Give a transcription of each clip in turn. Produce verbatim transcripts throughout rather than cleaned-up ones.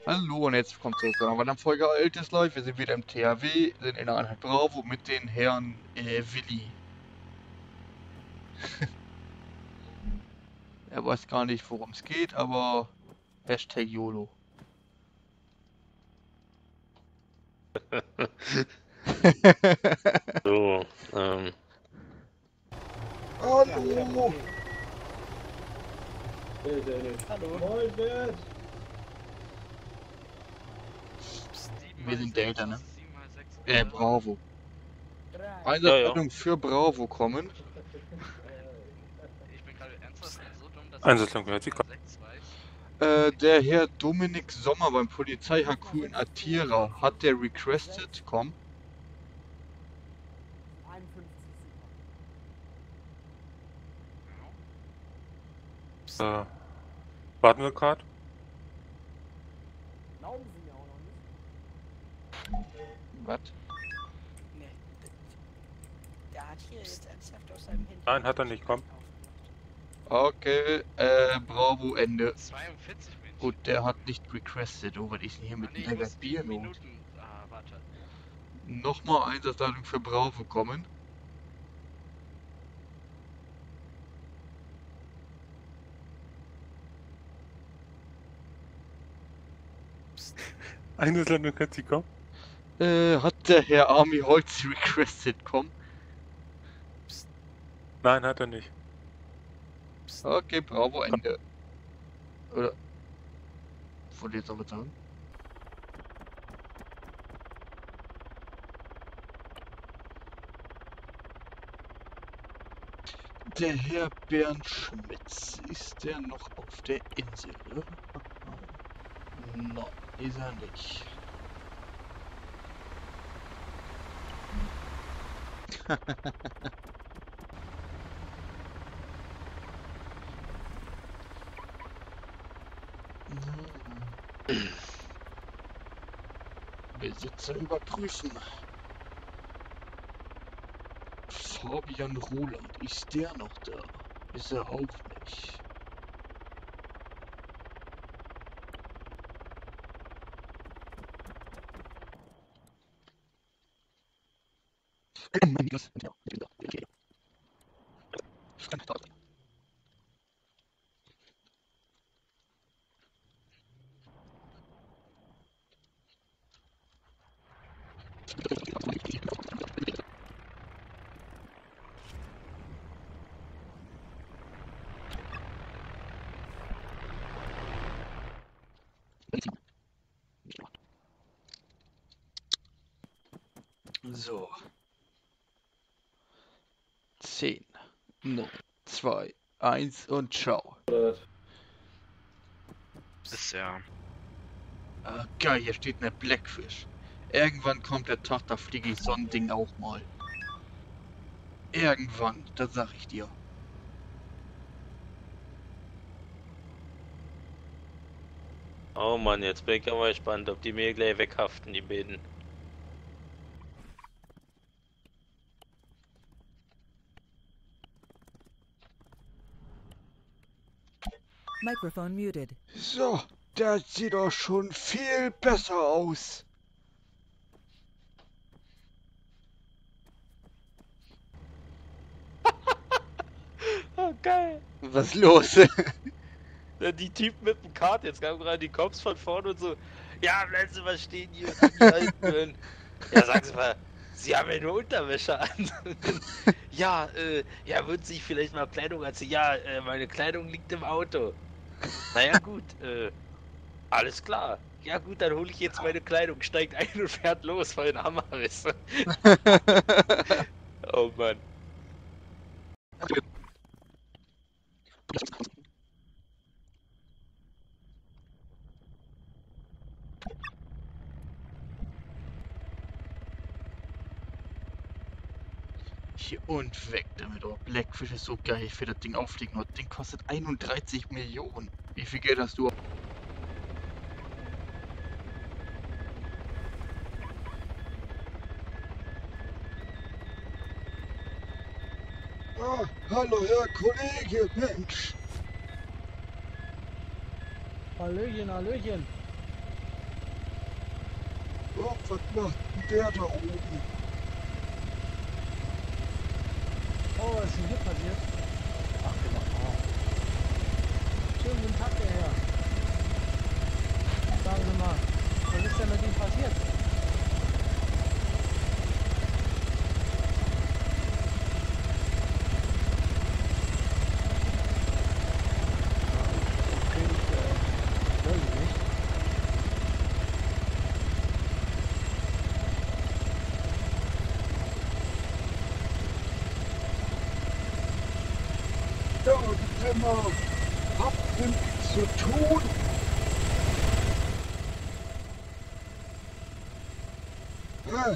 Hallo und herzlich willkommen zurück zu einer weiteren Folge Altes Live. Wir sind wieder im T H W, sind in der Einheit Bravo mit den Herren äh, Willi. Er weiß gar nicht, worum es geht, aber Hashtag YOLO. So, ähm. Hallo! Hallo. Moin, Bert. Wir sind Delta, ne? Äh, Bravo. Ja, Einsatzleitung ja. für Bravo kommen. Ich bin gerade ernsthaft so dumm, dass Einsatzleitung, wer hat sie ich sechs weiß. Äh, der Herr Dominik Sommer beim Polizei-H Q in Atira. Hat der requested? Komm. Äh, warten wir gerade? Glauben Sie mir auch noch nicht. Was? Nee. Der hat hier jetzt ernsthaft aus seinem Handy. Nein, hat er nicht, komm. Okay, äh, Bravo, Ende. zweiundvierzig bin ich. Gut, der hat nicht requested. Oh, was ist denn hier Ah, mit nee, ich einer muss Bier los? Minuten. Ah, warte. Nochmal Einsatzleitung für Bravo kommen. Einsatzleitung, kann sie kommen? Äh, hat der Herr Army Holz requested, komm? Nein, hat er nicht. Okay, Bravo, Ende. Oder? Wollt ihr jetzt noch was sagen? Der Herr Bernd Schmitz, ist der noch auf der Insel? Nein, ist er nicht. Besitzer überprüfen. Fabian Roland, ist der noch da? Ist er auch nicht. So. zehn, neun, zwei, eins und ciao. Ist ja. Ah, geil, hier steht eine Blackfish. Irgendwann kommt der Tag, da fliege ich so ein Ding auch mal. Irgendwann, das sag ich dir. Oh Mann, jetzt bin ich aber gespannt, ob die mir gleich weghaften, die beiden. Microphone muted. So, das sieht doch schon viel besser aus. Oh, geil. Was los? Die Typen mit dem Kart, jetzt kamen gerade die Cops von vorne und so. Ja, bleiben Sie mal stehen hier, die halten können. Ja, sagen Sie mal, Sie haben ja nur Unterwäsche an. Ja, äh, ja, würden Sie sich vielleicht mal Kleidung anziehen? Ja, äh, meine Kleidung liegt im Auto. Naja, gut, äh, alles klar. Ja gut, dann hole ich jetzt meine Kleidung, steigt ein und fährt los, weil ein Hammer ist. Oh Mann. Hier und weg damit. Oh, Blackfish ist so geil. Ich will das Ding auffliegen. Das Ding kostet einunddreißig Millionen. Wie viel Geld hast du? Ah, hallo Herr Kollege, Mensch. Hallöchen, Hallöchen. Oh, was macht denn der da oben? Oh, was ist denn hier passiert? Ach, genau. Oh. Schönen guten Tag, der Herr. Sagen Sie mal, was ist denn mit ihm passiert? Okay, ich, äh, weiß ich nicht. Ja, die Zimmer. Habt ihr nichts zu tun? Hä?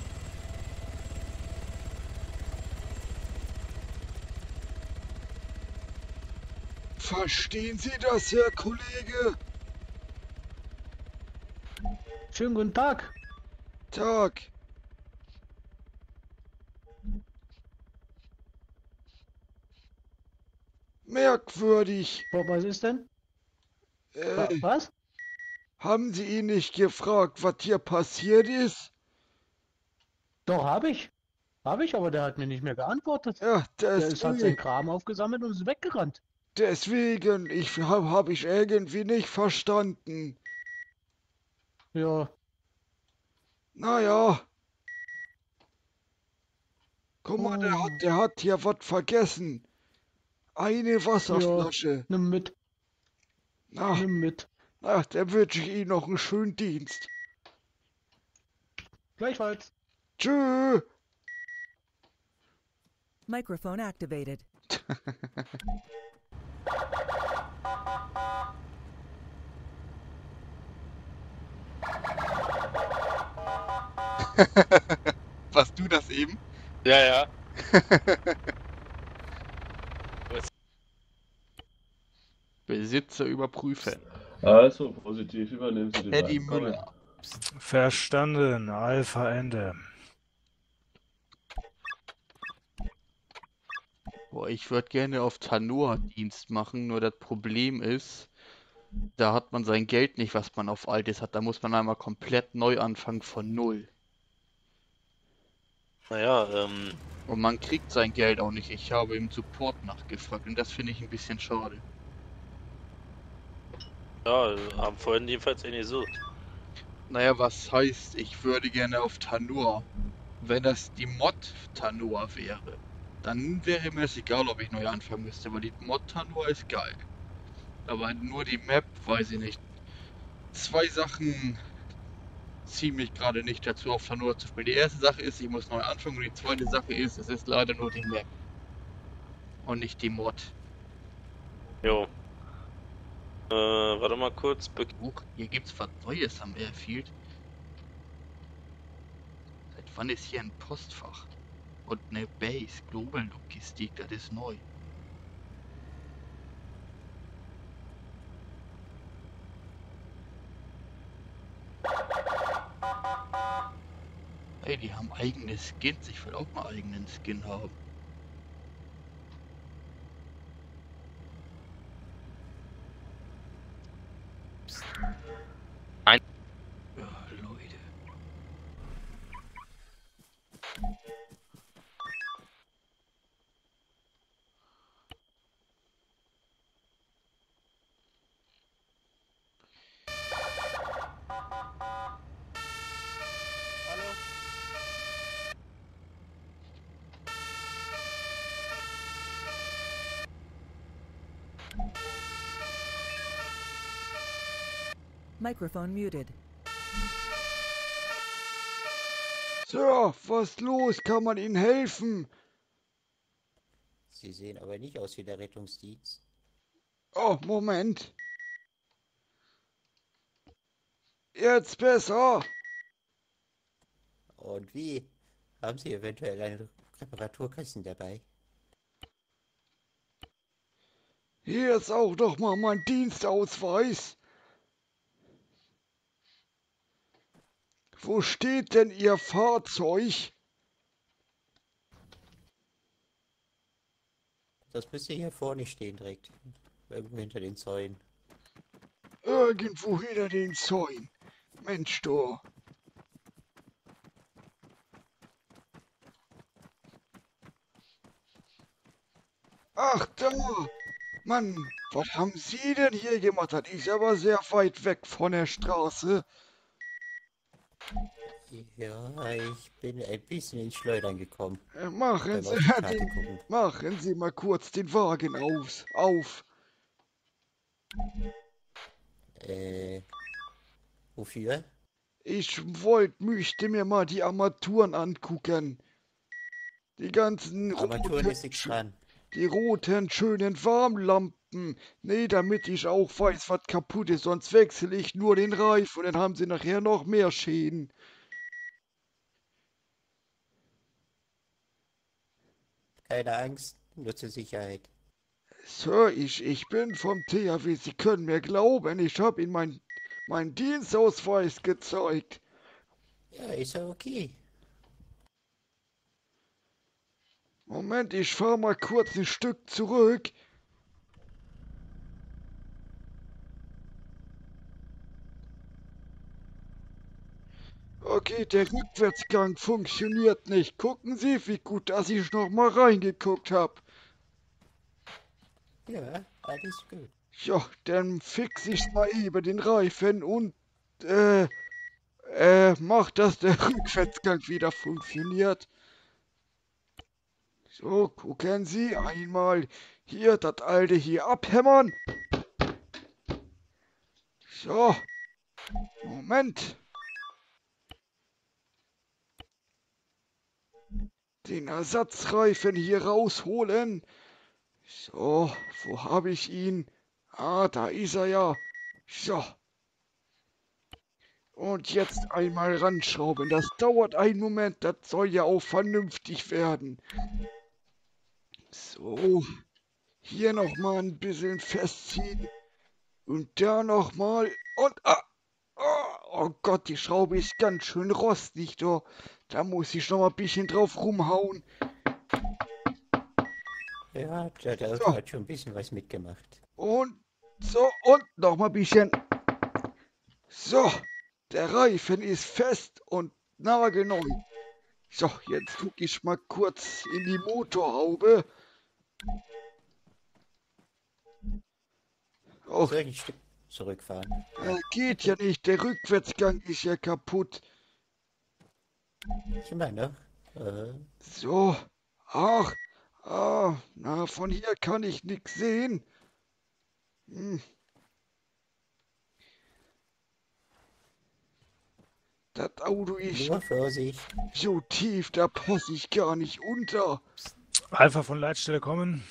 Verstehen Sie das, Herr Kollege? Schönen guten Tag. Tag. Merkwürdig. Oh, was ist denn? Wa Äh, was? haben Sie ihn nicht gefragt, was hier passiert ist? Doch, habe ich. Habe ich, aber der hat mir nicht mehr geantwortet. Ja, Der ist, hat seinen deswegen, Kram aufgesammelt und ist weggerannt. deswegen, ich hab, hab ich irgendwie nicht verstanden. Ja, Naja, guck mal, der hat, oh, der hat hier was vergessen. Eine ja, Wasserflasche. nimm mit, Na, nimm mit. na, dann wünsche ich Ihnen noch einen schönen Dienst. Gleichfalls. Tschö. Microphone activated. Warst du das eben? Ja, ja. Besitzer überprüfen. Also, positiv übernehmen Sie die Eddie Leistung. Müller. Verstanden, Alpha Ende. Boah, ich würde gerne auf Tanua Dienst machen, nur das Problem ist, da hat man sein Geld nicht, was man auf Altes hat. Da muss man einmal komplett neu anfangen von Null. Naja, ähm, Und man kriegt sein Geld auch nicht. Ich habe im Support nachgefragt und das finde ich ein bisschen schade. ja, haben vorhin jedenfalls eh nicht so. Naja, was heißt, ich würde gerne auf Tanua. Wenn das die Mod Tanua wäre, dann wäre mir es egal, ob ich neu anfangen müsste, weil die Mod Tanua ist geil. Aber nur die Map, weiß ich nicht. Zwei Sachen ziehen mich gerade nicht dazu, auf Tanua zu spielen. Die erste Sache ist, ich muss neu anfangen und die zweite Sache ist, es ist leider nur die Map. Und nicht die Mod. Jo. Äh, warte mal kurz. Be Huch, hier gibt's was Neues am Airfield. Seit wann ist hier ein Postfach? Und eine Base, Global Logistik, das ist neu. Ey, die haben eigene Skins, ich will auch mal eigenen Skin haben. Ein- Ja, Leute. Hallo? Microphone muted. Sir, was los? Kann man Ihnen helfen? Sie sehen aber nicht aus wie der Rettungsdienst. Oh, Moment. Jetzt besser. Und wie? Haben Sie eventuell einen Reparaturkasten dabei? Hier ist auch doch mal mein Dienstausweis. Wo steht denn Ihr Fahrzeug? Das müsste hier vorne stehen direkt. Irgendwo hinter den Zäunen. Irgendwo hinter den Zäunen. Mensch, du. Ja, Mann, was haben Sie denn hier gemacht? Das ist aber sehr weit weg von der Straße. Ja, ich bin ein bisschen ins Schleudern gekommen. Äh, machen, Beim Sie, auf die Karte den, gucken. machen Sie mal kurz den Wagen aus, auf. Äh, wofür? Ich wollte, möchte mir mal die Armaturen angucken. Die ganzen Armaturen roten, ist nichts dran. die roten, schönen Warmlampen. Nee, damit ich auch weiß, was kaputt ist, sonst wechsle ich nur den Reifen und dann haben Sie nachher noch mehr Schäden. Keine Angst, nur zur Sicherheit. Sir, ich, ich bin vom T H W. Sie können mir glauben, ich habe Ihnen mein, meinen Dienstausweis gezeigt. Ja, ist ja okay. Moment, ich fahre mal kurz ein Stück zurück. Okay, der Rückwärtsgang funktioniert nicht. Gucken Sie, wie gut, dass ich noch mal reingeguckt habe. Ja, alles gut. Ja, dann fix ich mal eben den Reifen und äh, äh, mach, dass der Rückwärtsgang wieder funktioniert. So, gucken Sie einmal hier das alte hier abhämmern. So, Moment. Den Ersatzreifen hier rausholen. So, wo habe ich ihn? Ah, da ist er ja. So. Und jetzt einmal ranschrauben. Das dauert einen Moment, das soll ja auch vernünftig werden. So. Hier nochmal ein bisschen festziehen. Und da nochmal. Und. Ah, oh, oh Gott, die Schraube ist ganz schön rostig, doch. Da muss ich noch mal ein bisschen drauf rumhauen. Ja, der, der So. hat schon ein bisschen was mitgemacht. Und so, und noch mal ein bisschen. So, der Reifen ist fest und nagelneu. So, jetzt gucke ich mal kurz in die Motorhaube. Oh, Soll ich ein Stück zurückfahren? äh, geht ja nicht, der Rückwärtsgang ist ja kaputt. Ich meine noch. Äh, So, ach, ah, na, von hier kann ich nichts sehen. Hm. Das Auto ist nur Vorsicht. so tief, da passe ich gar nicht unter. Alpha von Leitstelle kommen.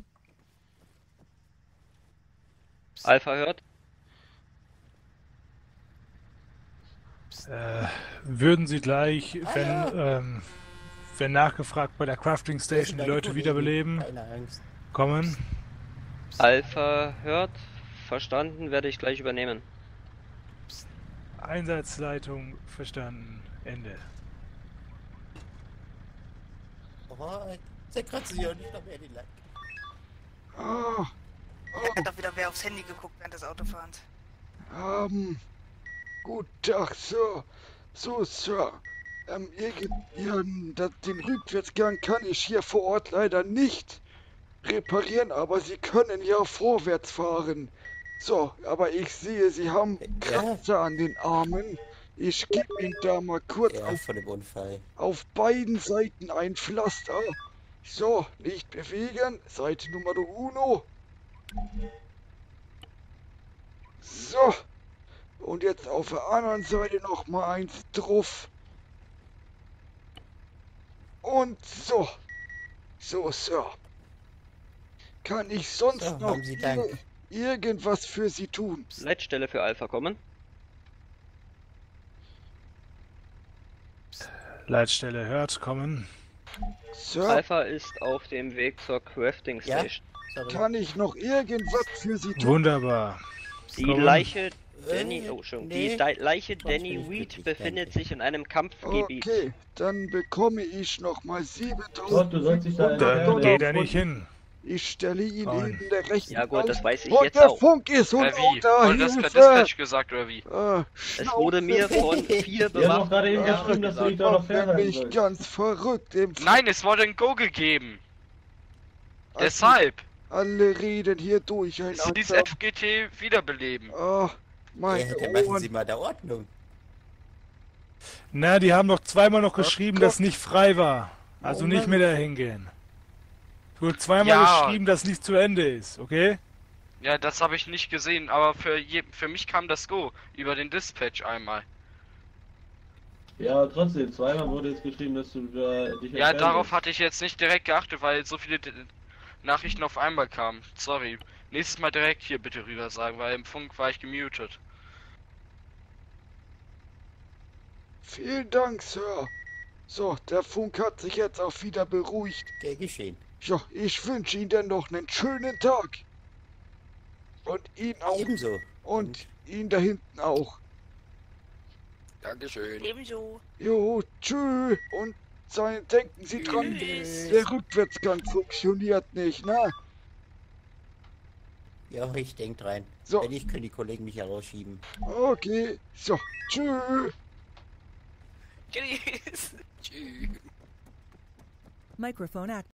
Alpha hört. Äh, würden Sie gleich, wenn, Ah. ähm, wenn nachgefragt bei der Crafting Station die Leute wiederbeleben, Keine Angst. kommen? Alpha hört. Verstanden, werde ich gleich übernehmen. Einsatzleitung verstanden. Ende. Oh, der kratzt sich auch nicht noch mehr die Lack. Ah, Er hat doch wieder wer aufs Handy geguckt während des Autofahrens. ähm, guten Tag, Sir. So, Sir. Ähm, irgend, ja, das, den Rückwärtsgang kann ich hier vor Ort leider nicht reparieren, aber Sie können ja vorwärts fahren. So, aber ich sehe, Sie haben Kratzer an den Armen. Ich gebe Ihnen da mal kurz Ja, auf, von dem Unfall. auf beiden Seiten ein Pflaster. So, nicht bewegen. Seite Nummer uno. So. Und jetzt auf der anderen Seite noch mal eins drauf. Und so. So, Sir. Kann ich sonst So, noch haben Sie Dank. ir- irgendwas für Sie tun? Leitstelle für Alpha kommen. Leitstelle hört, kommen. Sir, Alpha ist auf dem Weg zur Crafting Ja? Station. Sorry. kann ich noch irgendwas für Sie tun? Wunderbar. Die Kommen. Leiche Danny, Äh, oh schon, nee. die Dei- Leiche Sonst bin Danny ich Weed wirklich befindet danke. sich in einem Kampfgebiet. Okay, dann bekomme ich noch mal Gott, du sollst dich da siebentausendfünfhundert Da Dollar geht er von nicht hin. Ich stelle ihn Nein. eben der rechten Ja gut, das weiß ich Und jetzt der auch. Funk ist so Äh, laut wie? da, Wurde das per Hilfe! Dispatch gesagt oder wie? Äh, Es wurde mir von vier Die haben doch Bewaffneten gerade eben Ja, geschrieben, dass du dich das da noch macht fernhalten mich sollst. ganz verrückt. Im Nein, es wurde ein Go gegeben. Also, Deshalb. Alle reden hier durcheinander. Dieses F G T wiederbeleben. Oh, mein Ja, dann machen Ohren. Sie mal der Ordnung. Na, die haben doch zweimal noch Ach geschrieben, Gott. dass nicht frei war. Also nicht Moment. mehr dahin gehen. Es wurde zweimal Ja. geschrieben, dass nicht zu Ende ist, okay? Ja, das habe ich nicht gesehen, aber für, je, für mich kam das Go über den Dispatch einmal. Ja, trotzdem, zweimal wurde jetzt geschrieben, dass du da dich Ja, entfernen darauf musst. hatte ich jetzt nicht direkt geachtet, weil so viele D- Nachrichten auf einmal kamen. Sorry. Nächstes Mal direkt hier bitte rüber sagen, weil im Funk war ich gemutet. Vielen Dank, Sir. So, der Funk hat sich jetzt auch wieder beruhigt. Gern geschehen. Ja, ich wünsche Ihnen dann noch einen schönen Tag. Und Ihnen auch. Ebenso. Und Ihnen da hinten auch. Dankeschön. Ebenso. Jo, tschüss. Und sein, denken Sie dran, Tschüss. der Rückwärtsgang funktioniert nicht, ne? Ja, ich denk dran. So. Wenn nicht, können die Kollegen mich herausschieben. Okay, so, tschüss. Tschüss. Tschüss. Microphone activated.